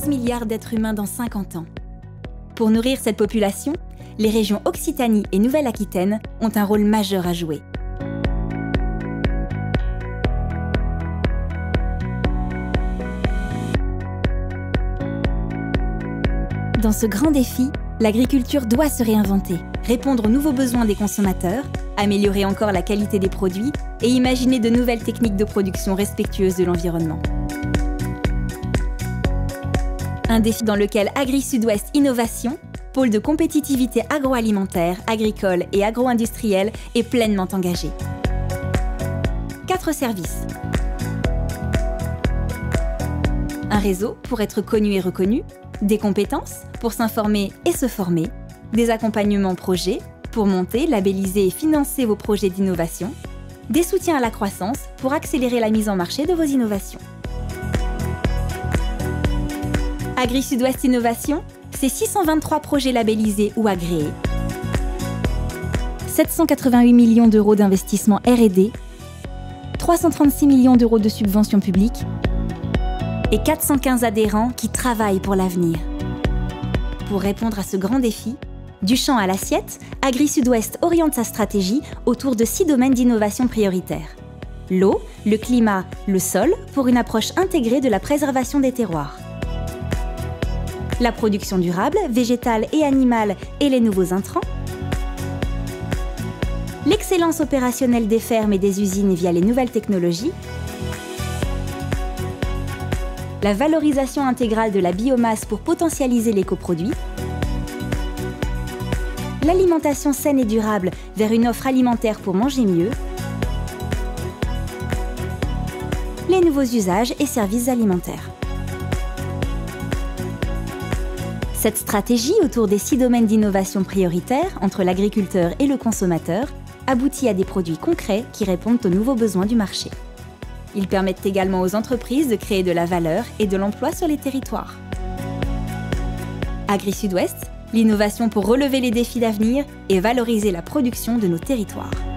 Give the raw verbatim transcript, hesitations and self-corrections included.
onze milliards d'êtres humains dans cinquante ans. Pour nourrir cette population, les régions Occitanie et Nouvelle-Aquitaine ont un rôle majeur à jouer. Dans ce grand défi, l'agriculture doit se réinventer, répondre aux nouveaux besoins des consommateurs, améliorer encore la qualité des produits et imaginer de nouvelles techniques de production respectueuses de l'environnement. Un défi dans lequel Agri-Sud-Ouest Innovation, pôle de compétitivité agroalimentaire, agricole et agro-industrielle, est pleinement engagé. Quatre services. Un réseau pour être connu et reconnu, des compétences pour s'informer et se former, des accompagnements projets pour monter, labelliser et financer vos projets d'innovation, des soutiens à la croissance pour accélérer la mise en marché de vos innovations. Agri-Sud-Ouest Innovation, c'est six cent vingt-trois projets labellisés ou agréés, sept cent quatre-vingt-huit millions d'euros d'investissement R et D, trois cent trente-six millions d'euros de subventions publiques et quatre cent quinze adhérents qui travaillent pour l'avenir. Pour répondre à ce grand défi, du champ à l'assiette, Agri-Sud-Ouest oriente sa stratégie autour de six domaines d'innovation prioritaires. L'eau, le climat, le sol, pour une approche intégrée de la préservation des terroirs. La production durable, végétale et animale et les nouveaux intrants. L'excellence opérationnelle des fermes et des usines via les nouvelles technologies. La valorisation intégrale de la biomasse pour potentialiser les coproduits. L'alimentation saine et durable vers une offre alimentaire pour manger mieux. Les nouveaux usages et services alimentaires. Cette stratégie autour des six domaines d'innovation prioritaires entre l'agriculteur et le consommateur aboutit à des produits concrets qui répondent aux nouveaux besoins du marché. Ils permettent également aux entreprises de créer de la valeur et de l'emploi sur les territoires. Agri-Sud-Ouest, l'innovation pour relever les défis d'avenir et valoriser la production de nos territoires.